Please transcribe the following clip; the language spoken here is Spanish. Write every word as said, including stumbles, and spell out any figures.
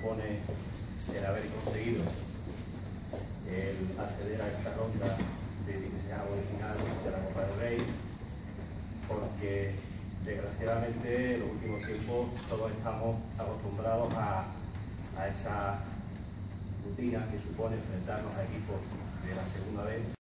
supone el haber conseguido el acceder a esta ronda de dieciséis final de la Copa del Rey, porque desgraciadamente en los últimos tiempos todos estamos acostumbrados a, a esa rutina que supone enfrentarnos a equipos de la segunda vez.